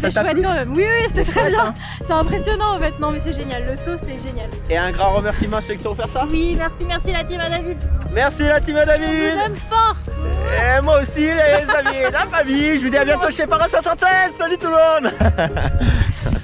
c'était chouette quand même. Oui, oui, c'était très bien. Hein. C'est impressionnant en fait. Non, mais c'est génial. Le saut, c'est génial. Et un grand remerciement à ceux qui t'ont offert ça. Oui, merci la team à David. Merci la team à On David. vous aime fort. Et moi aussi les amis, la famille. Je vous dis à bientôt chez Para 76. Salut tout le monde.